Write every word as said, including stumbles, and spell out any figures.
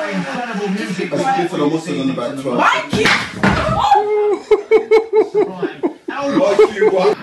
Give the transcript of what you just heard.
incredible music. That's good for the muscle in about twelve. Mikey! How